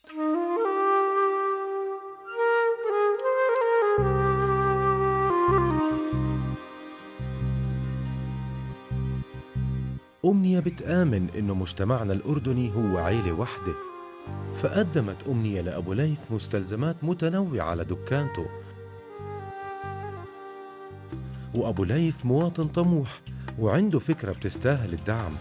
أمنية بتآمن إنه مجتمعنا الأردني هو عيلة وحدة، فقدمت أمنية لأبو ليث مستلزمات متنوعة لدكانته. وأبو ليث مواطن طموح وعنده فكرة بتستاهل الدعم.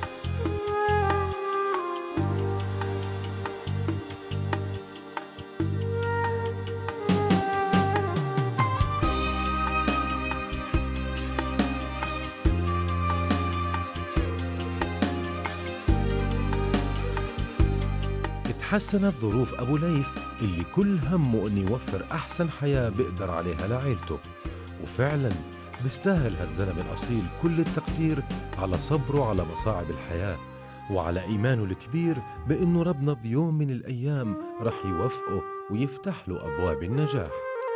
تحسنت ظروف أبو ليث اللي كل همه إنه يوفر أحسن حياة بيقدر عليها لعيلته، وفعلاً بيستاهل هالزلمة الأصيل كل التقدير على صبره على مصاعب الحياة، وعلى إيمانه الكبير بإنه ربنا بيوم من الأيام رح يوفقه ويفتح له أبواب النجاح.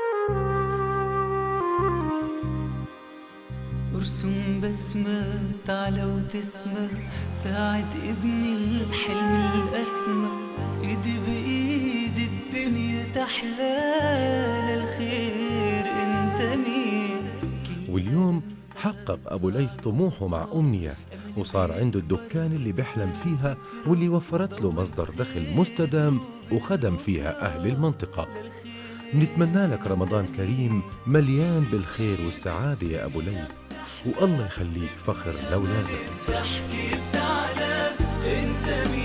ارسم بسمة تعالى وتسمع، ساعد ابني الحلم الأسمى، ايدي بإيد الدنيا تحلى، للخير انت مين. واليوم حقق أبو ليث طموحه مع أمنية، وصار عنده الدكان اللي بيحلم فيها واللي وفرت له مصدر دخل مستدام وخدم فيها أهل المنطقة. نتمنى لك رمضان كريم مليان بالخير والسعادة يا أبو ليث، والله يخليك فخر لأولادك. احكي بتعالى انت مين.